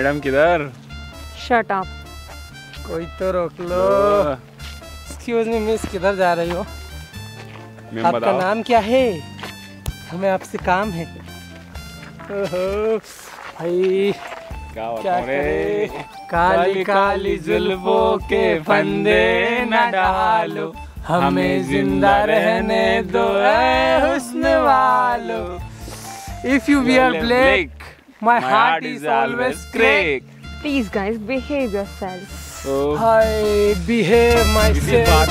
Madam किधर? Shut up. कोई तो रोक लो। एक्सक्यूज मी मिस, किधर जा रही हो? आपका नाम क्या है? हमें आपसे काम है। ओहो भाई क्या करे? काली काली जुल्फों के फंदे न डालो, हमें जिंदा रहने दो ऐ हुस्न वालो। If you wear black, my heart is always crack. Please guys, behave yourself. I behave myself.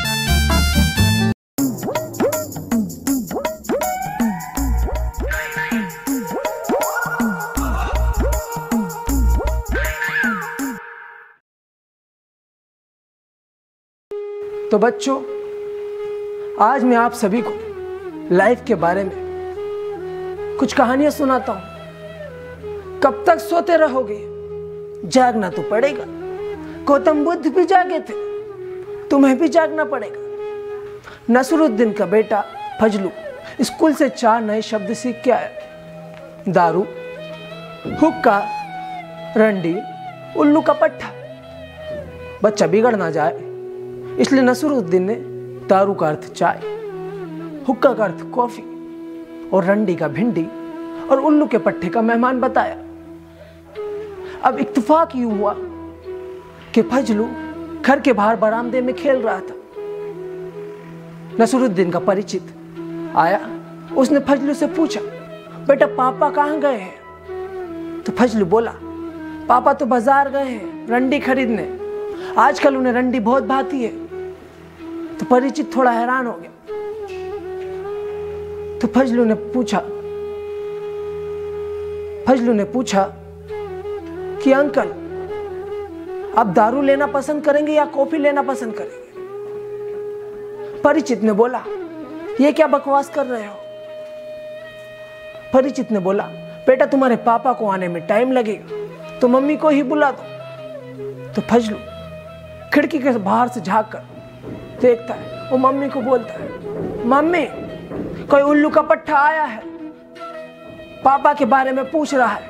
तो बच्चों, आज मैं आप सभी को लाइफ के बारे में कुछ कहानियां सुनाता हूं। कब तक सोते रहोगे? जागना तो पड़ेगा। गौतम बुद्ध भी जागे थे, तुम्हें भी जागना पड़ेगा। नसरुद्दीन का बेटा फजलू स्कूल से 4 नए शब्द सीख के आया। दारू, हुक्का, रंडी, उल्लू का पट्टा। बच्चा बिगड़ ना जाए, इसलिए नसरुद्दीन ने दारू का अर्थ चाय, हुक्का का अर्थ कॉफी और रंडी का भिंडी और उल्लू के पट्टे का मेहमान बताया। अब इत्तेफाक यूं हुआ कि फजलू घर के बाहर बरामदे में खेल रहा था। नसरुद्दीन का परिचित आया। उसने फजलू से पूछा, बेटा पापा कहाँ गए हैं? तो फजलू बोला, पापा तो बाजार गए हैं रंडी खरीदने, आजकल उन्हें रंडी बहुत भाती है। तो परिचित थोड़ा हैरान हो गया। तो फजलू ने पूछा कि अंकल, आप दारू लेना पसंद करेंगे या कॉफी लेना पसंद करेंगे? परिचित ने बोला, ये क्या बकवास कर रहे हो? परिचित ने बोला, बेटा तुम्हारे पापा को आने में टाइम लगेगा, तो मम्मी को ही बुला दो। तो फजलू खिड़की के बाहर से झांक कर देखता है, वो मम्मी को बोलता है, मम्मी कोई उल्लू का पट्टा आया है, पापा के बारे में पूछ रहा है।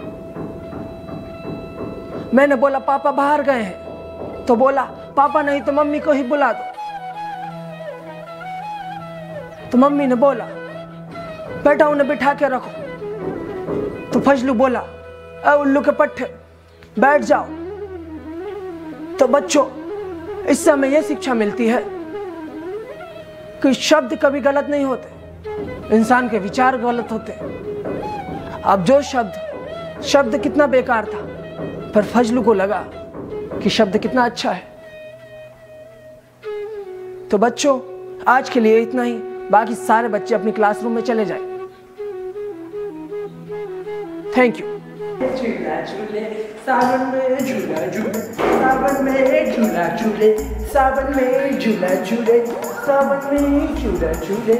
मैंने बोला पापा बाहर गए हैं, तो बोला पापा नहीं तो मम्मी को ही बुला दो। तो मम्मी ने बोला, बेटा उन्हें बिठा के रखो। तो फजलू बोला, अरे उल्लू के पट्टे बैठ जाओ। तो बच्चों, इससे हमें यह शिक्षा मिलती है कि शब्द कभी गलत नहीं होते, इंसान के विचार गलत होते। अब जो शब्द कितना बेकार था, पर फजलू को लगा कि शब्द कितना अच्छा है। तो बच्चों, आज के लिए इतना ही। बाकी सारे बच्चे अपनी क्लासरूम में चले जाएं। Thank you. झूला झूले सावन में, झूला झूले सावन में, झूला झूले सावन में, झूला झूले सावन में, झूला झूले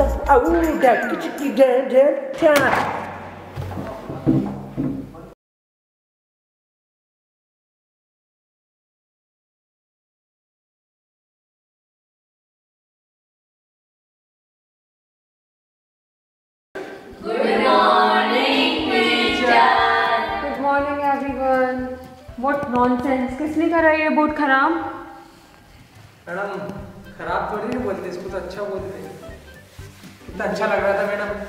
What nonsense! किसने करा ये बोर्ड खराब? मैडम खराब थोड़ी नहीं बोलते, इसको तो अच्छा बोलते हैं। कितना अच्छा लग रहा था मैडम।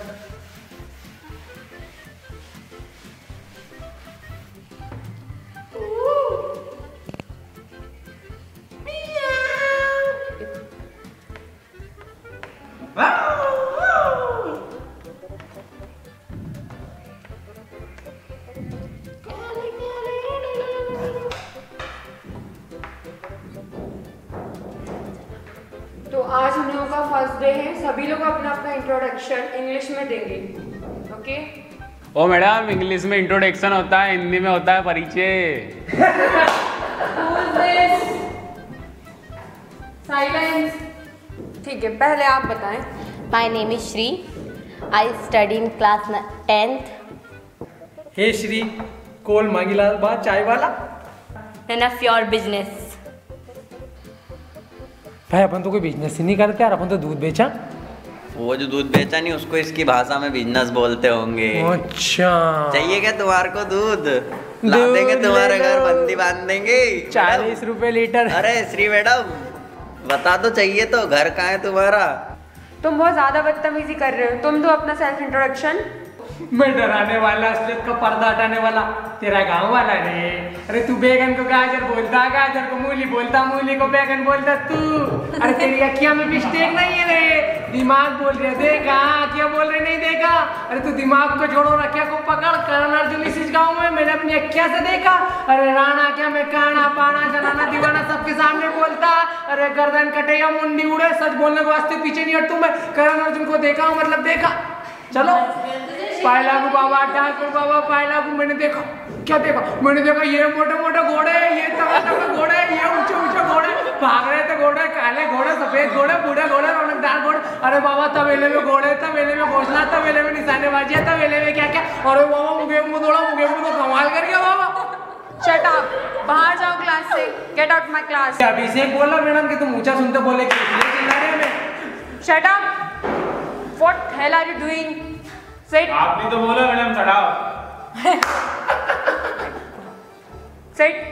तो आज हम लोगों का फर्स्ट डे है। सभी लोग अपना अपना इंट्रोडक्शन इंग्लिश में देंगे, ओके? ओ मैडम, इंग्लिश में इंट्रोडक्शन होता है, हिंदी में होता है परिचय। साइलेंस। ठीक है, पहले आप बताएं। My name is Shri, I study in class 10th। Hey Shri, कोल मांगीलाल बा चाय वाला। None of your business. भाई अपन तो कोई बिजनेस ही नहीं करते यार, अपन तो दूध बेचा। वो जो दूध बेचा नहीं उसको इसकी भाषा में बिजनेस बोलते होंगे। अच्छा, चाहिए क्या तुम्हारे को दूध? ला देंगे तुम्हारे घर, बंदी बांध देंगे। 40 रुपए लीटर। अरे श्री मैडम बता दो, चाहिए तो घर कहाँ है तुम्हारा? तुम बहुत ज्यादा बदतमीजी कर रहे हो। तुम दो अपना सेल्फ इंट्रोडक्शन। मैं डराने वाला, असलियत का पर्दा हटाने वाला तेरा गांव वाला रे। अरे तू बैगन को गाजर बोलता, गाजर को मूली बोलता, मूली को बैगन बोलता तू। अरे तेरी अखियां में मिस्टेक नहीं है रे, दिमाग बोल रहे। देखा क्या बोल रहे, नहीं देखा? अरे तू दिमाग को छोड़ो, अखियां को पकड़। करण अर्जुन इस गाँव में मैंने अपनी अखियां से देखा। अरे राणा क्या मैं काना पाना जनाना दीवाना सबके सामने बोलता। अरे गर्दन कटे या मुंडी उड़े, सच बोलने के वास्ते पीछे नहीं हटूं मैं। करण अर्जुन को देखा हूं, मतलब देखा। चलो पायलागू बाबा, ठाकुर बाबा, पायलागू मैंने देखा। क्या देखा? मैंने देखा ये मोटे मोटे घोड़े, ये तगड़े घोड़े, ये ऊंचे ऊंचे घोड़े, भाग रहे थे घोड़े, काले घोड़े, सफेद घोड़े, बूढ़े घोड़े, रौनकदार घोड़े। अरे बाबा तवेले में घोड़े, तवेले में घोसला, तवेले में निशानेबाजी, तवेले में क्या क्या। अरे बाबा मुझे तो कमाल कर गया बाबा। शट अप, बाहर जाओ क्लास से। Get out my class. Abhishek बोला मैडम कि तुम ऊंचा सुनते बोले कि इसलिए चिल्ला रहे हमें। Shut up, what hell are you doing? Sit. आप भी तो बोलो मैडम, चढ़ाओ। सिट।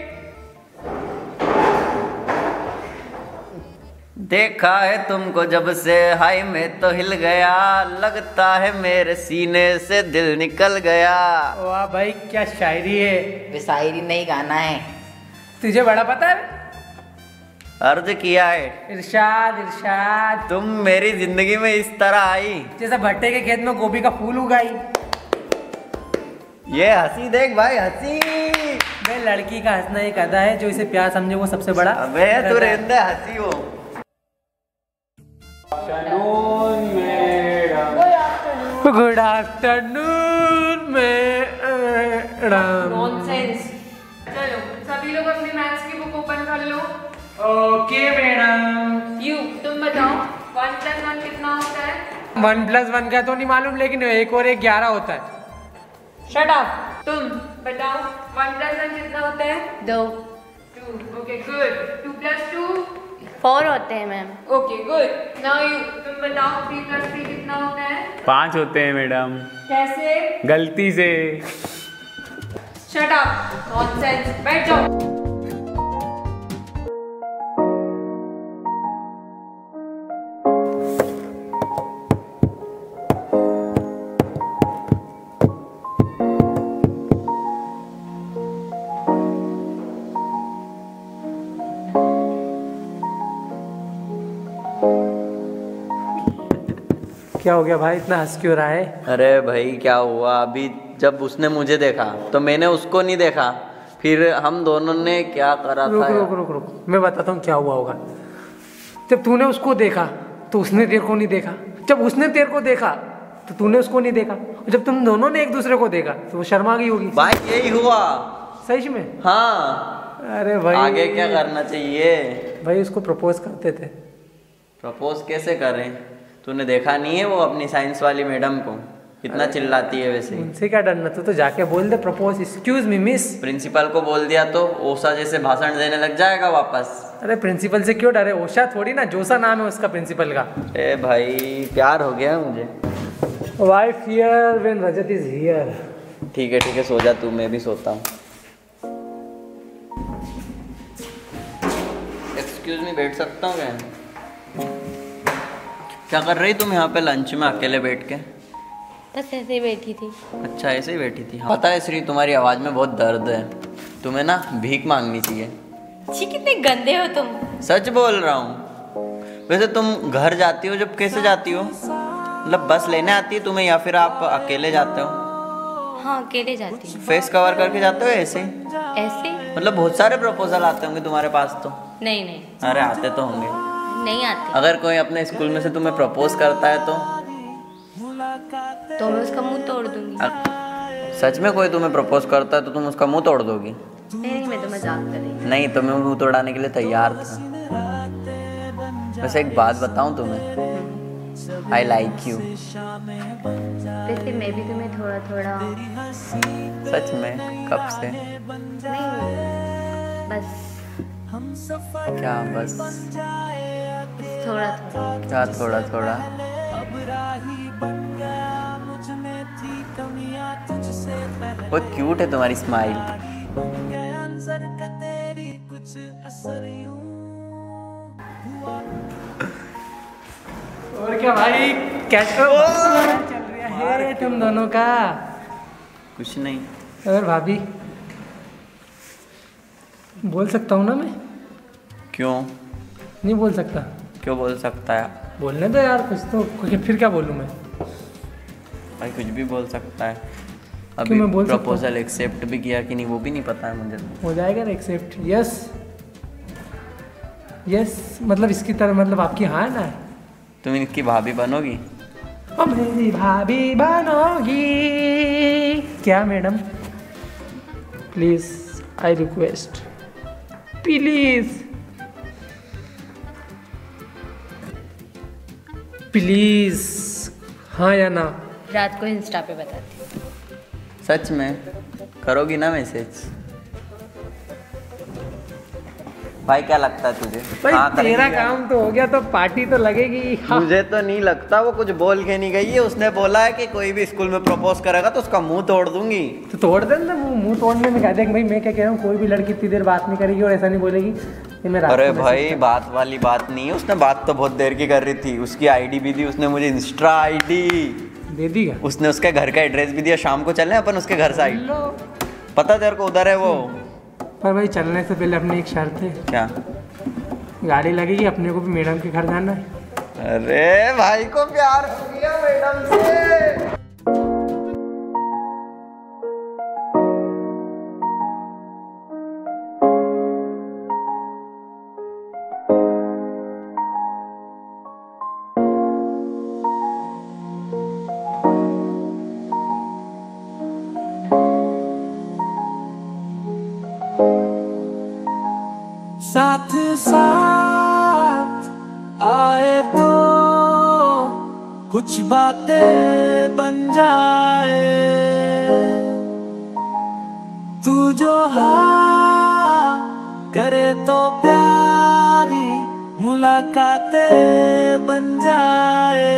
देखा है तुमको जब से, हाय मैं तो हिल गया, लगता है मेरे सीने से दिल निकल गया। वाह भाई क्या शायरी है। वे शायरी नहीं, गाना है। तुझे बड़ा पता है? अर्ज किया है। इरशाद इरशाद। तुम मेरी जिंदगी में इस तरह आई जैसा भट्टे के खेत में गोभी का फूल उगाई। ये हंसी देख भाई, हंसी। मैं लड़की का हंसना एक अदा है, जो इसे प्यार समझे वो सबसे बड़ा। अबे तू रहने दे, हंसी हो। Good afternoon madam. नॉनसेंस। चलो सभी लोग अपनी मैथ्स की बुक ओपन कर लो। Okay madam. यू तुम बताओ 1 + 1 कितना होता है? 1 + 1 का तो नहीं मालूम, लेकिन 1 और 1 11 होता है। Shut up. तुम बताओ 1 + 1 कितना होता है? 2। 2। Okay good. 2 + 2? 4 होते हैं ma'am. Okay good. Now you तुम बताओ 3 + 3 कितना होता है? 5 होते हैं मैडम। कैसे? गलती से। Shut up, nonsense. बैठ जाओ। क्या हो गया भाई, इतना हंस क्यों रहा है? अरे भाई क्या हुआ, अभी जब उसने मुझे देखा तो मैंने उसको नहीं देखा, फिर हम दोनों ने क्या करा रुक था। रुक रुक रुक, मैं बताता हूँ क्या हुआ होगा। जब तूने उसको देखा तो उसने तेरे को नहीं देखा, जब उसने तेरे को देखा तो तूने उसको नहीं देखा, और जब तुम दोनों ने एक दूसरे को देखा तो वो शर्मा गई होगी। भाई यही हुआ। सच में? हाँ। अरे भाई आगे क्या करना चाहिए? भाई उसको प्रपोज करते थे। प्रपोज कैसे करें? तूने देखा नहीं है वो अपनी साइंस वाली मैडम को कितना चिल्लाती है? वैसे उनसे क्या डरना, तू तो जाके बोल दे propose, excuse me miss. Principal को बोल दिया तो ओसा जैसे भाषण देने लग जाएगा वापस। अरे प्रिंसिपल से क्यों डरे, ओशा थोड़ी ना, जोसा नाम है उसका प्रिंसिपल का। ए भाई प्यार हो गया मुझे। Why fear when Rajat is here? ठीक है सो जा तू, मैं भी सोता हूँ। एक्सक्यूज मी, बैठ सकता हूँ क्या? क्या कर रही तुम यहाँ पे लंच में अकेले बैठ के? बस ऐसे ही बैठी थी। अच्छा ऐसे ही बैठी थी। पता है श्री, तुम्हारी आवाज़ में बहुत दर्द है, तुम्हें ना भीख मांगनी चाहिए। छी कितने गंदे हो तुम। सच बोल रहा हूँ। वैसे तुम घर जाती हो जब कैसे जाती हो? मतलब बस लेने आती है तुम्हें या फिर आप अकेले जाते हो? हाँ अकेले जाती हूँ। फेस कवर करके जाते हो ऐसे? ऐसे? मतलब बहुत सारे प्रपोजल आते होंगे तुम्हारे पास तो। नहीं नहीं। अरे आते तो होंगे। नहीं आते। अगर कोई अपने स्कूल में से तुम्हें प्रपोज करता है तो मैं उसका मुंह तोड़ दूंगी। सच में कोई तुम्हें प्रपोज करता है तो तुम उसका मुंह तोड़ दोगी? नहीं मैं तो मजाक कर रही हूँ। नहीं तो मैं मुंह तोड़ाने के लिए तैयार था। वैसे एक बात बताऊं तुम्हें, आई लाइक यू। वैसे मैं भी तुम्हें थोड़ा थोड़ा। सच में? कब से? नहीं बस। क्या बस? थोड़ा थोड़ा। क्या थोड़ा थोड़ा? बहुत क्यूट है तुम्हारी स्माइल। और क्या भाई, कैसा चल रहा है तुम दोनों का? कुछ नहीं। और भाभी, बोल सकता हूँ ना मैं? क्यों? नहीं बोल सकता? क्यों बोल सकता है? बोलने दो यार कुछ तो, फिर क्या बोलूँ मैं? भाई कुछ भी बोल सकता है। क्यों अभी मैं बोल सकता हूँ? प्रपोजल एक्सेप्ट भी किया कि नहीं वो भी नहीं पता है मुझे। हो जाएगा ना एक्सेप्ट? यस यस, मतलब इसकी तरह, मतलब आपकी हाँ है ना? तुम इनकी भाभी बनोगी? ओ मेरी भाभी बनोगी क्या madam? Please I request, please please, हाँ या ना? रात को इंस्टा पे बताती हूँ। सच में करोगी ना मैसेज? भाई क्या लगता है तुझे? भाई हाँ, तेरा करेगी क्या? काम तो हो गया, तो पार्टी तो लगेगी। हाँ। मुझे तो नहीं लगता, वो कुछ बोल के नहीं गई है। उसने बोला है कि कोई भी स्कूल में प्रपोज करेगा तो उसका मुंह तोड़ दूंगी। तो तोड़ दे ना, मुंह तोड़ने में क्या? देख भाई, मैं क्या कह रहा हूँ, कोई भी लड़की इतनी देर बात नहीं करेगी और ऐसा नहीं बोलेगी कि मैं रात अरे को मैसेज भाई कर- बात वाली बात नहीं है। उसने बात तो बहुत देर की कर रही थी। उसकी आईडी भी दी उसने मुझे, इंस्टा आईडी दे दी क्या? उसने, उसके घर का एड्रेस भी दिया। शाम को चलें अपन उसके घर साइड। लो। पता तेरे को उधर है वो। पर भाई चलने से पहले अपनी एक शर्त है, क्या? गाड़ी लगेगी, अपने को भी मैडम के घर जाना है। अरे भाई को प्यार हो गया मैडम से। साथ साथ आए तो कुछ बातें बन जाए। तू जो हाँ करे तो प्यारी मुलाकातें बन जाए।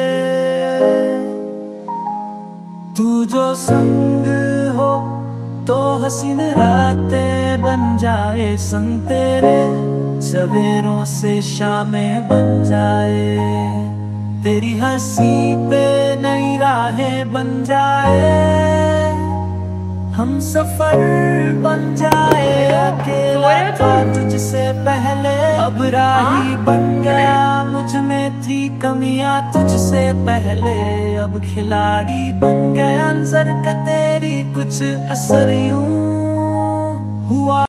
तू जो संग हो तो हसीन रातें बन जाए। संग तेरे सवेरों से शामें बन जाए। तेरी हंसी पे नई राहें बन जाए। हम सफर बन जाए। अकेला था तुझसे पहले, अब राही बन गया। मुझ में थी कमियां तुझसे पहले, अब खिलाड़ी बन गया। नजर का तेरी कुछ असर यूं हुआ।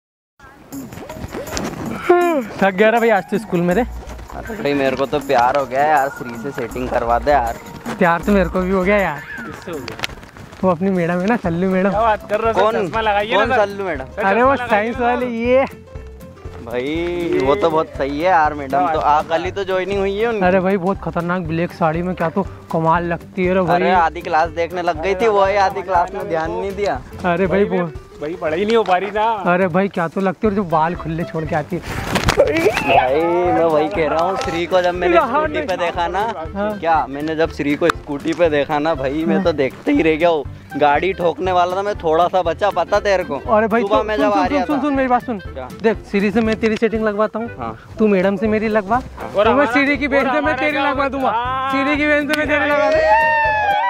थक गया रे भाई आज तो स्कूल में रे। भाई मेरे को तो प्यार हो गया यार, श्री से सेटिंग करवा दे यार। प्यार तो मेरे को भी हो गया यार। किससे हो गया? वो अपनी मैडम है ना, सल्लू मैडम। क्या बात कर रहे हो? कौन? चश्मा लगाइए कौन ना सर। सल्लू मैडम? सर, अरे वो चश्मा साइंस लगाइए ना। वाली ये। भाई वो तो बहुत सही है यार मैडम। तो कल ही तो ज्वाइनिंग हुई है उनकी। अरे भाई बहुत खतरनाक ब्लैक साड़ी में, क्या तो कमाल लगती है रे भाई। अरे आधी क्लास देखने लग गई थी वो, आधी क्लास में ध्यान नहीं दिया। अरे भाई वो, भाई पढ़ाई नहीं हो पा रही ना। अरे भाई क्या तो लगती है, और जो बाल खुले छोड़ के आती है। भाई मैं वही कह रहा हूँ, श्री को जब मैंने स्कूटी पे देखा ना, क्या मैंने जब श्री को स्कूटी पे देखा ना भाई, मैं तो देखते ही रह गया हूँ। गाड़ी ठोकने वाला था मैं, थोड़ा सा बचा, पता तेरे को? अरे भाई सुबह मैं जब आ रहा सुन था। मेरी बात सुन। क्या? देख, सीढ़ी से मैं तेरी सेटिंग लगवाता हूँ। हाँ। तू मैडम से मेरी लगवा, और मैं सीढ़ी की बेंच से मैं तेरी लगवा दूंगा। सीढ़ी की बेंच से मैं तेरी लगवा दूंगा।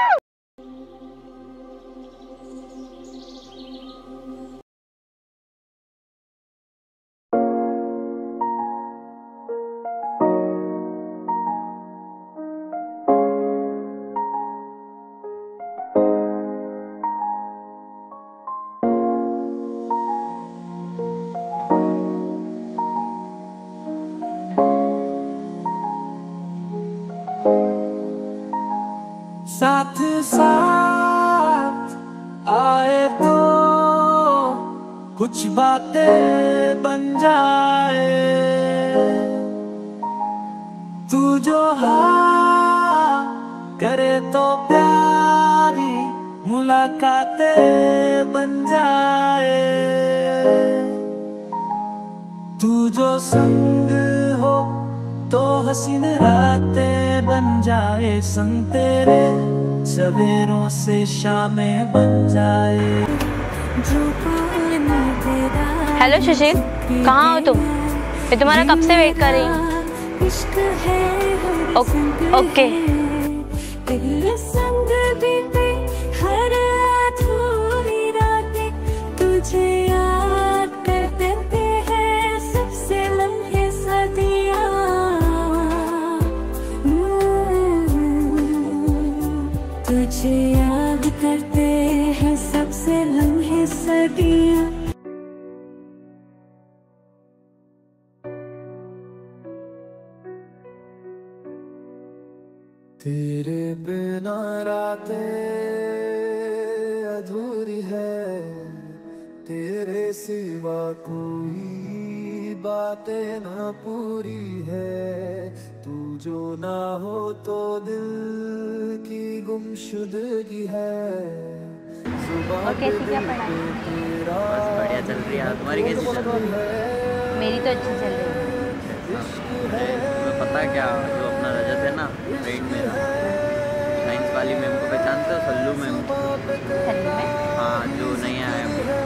साथ साथ आए तो कुछ बातें बन जाए। तू जो हाँ करे तो प्यारी मुलाकातें बन जाए। तू जो संग हो तो हसीन रातें बन जाए। संग तेरे सवेरों से शामें बन जाए। हेलो सुशील, कहाँ हो तुम? मैं तुम्हारा कब से वेट कर रही हूँ। ओके। तुझे याद कर देते हैं सबसे लम्हे सदियाँ। तुझे याद करते हैं सबसे लम्हे सदियाँ। तेरे बिना रातें अधूरी है, तेरे सिवा कोई बातें ना पूरी है। तू जो ना हो तो दिल की गुमशुदगी है। और कैसी क्या पढ़ाई? बस बढ़िया चल रही है। तुम्हारी कैसी चल रही है? मेरी तो अच्छी चल रही है। तुम्हें पता है क्या, जो अपना रजत है ना, फ्रेंड मेरा, साइंस वाली मैम को पहचानते हो? सल्लू मैम। सल्लू में? हाँ, जो नहीं आया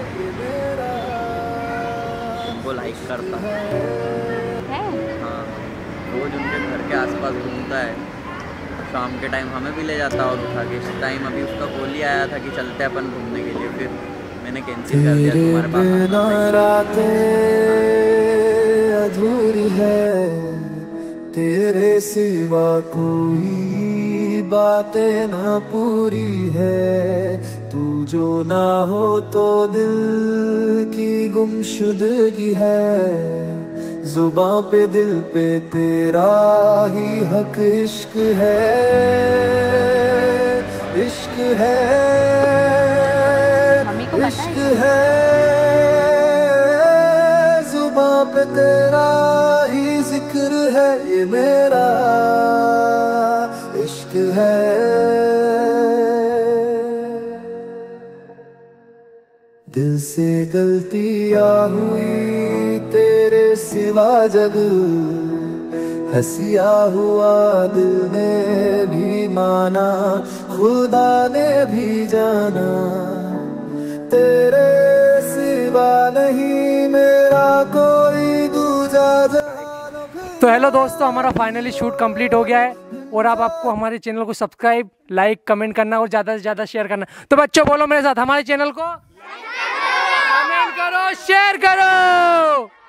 वो लाइक करता है। हाँ, रोज उनके घर के आसपास घूमता है, शाम के टाइम हमें भी ले जाता और उठा के। इस टाइम अभी उसका कॉल ही आया था कि चलते अपन घूमने के लिए, फिर मैंने कैंसिल कर दिया। तुम्हारे पास रातें अधूरी है, तेरे सिवा कोई बातें ना पूरी है। तू जो ना हो तो दिल की गुमशुदगी है। जुबां पे दिल पे तेरा ही हक इश्क है, इश्क है, इश्क है। जुबां पे तेरा ही जिक्र है, ये मेरा इश्क है। दिल से गलतियां हुई तेरे सिवा जग, हंसिया हुआ दिल ने भी माना, खुदा ने भी जाना। तेरे सिवा नहीं मेरा कोई दूजा। तो हेलो दोस्तों, हमारा फाइनली शूट कंप्लीट हो गया है और अब आपको हमारे चैनल को सब्सक्राइब, लाइक, कमेंट करना और ज़्यादा से ज़्यादा शेयर करना। तो बच्चों बोलो मेरे साथ, हमारे चैनल को कमेंट करो, शेयर करो।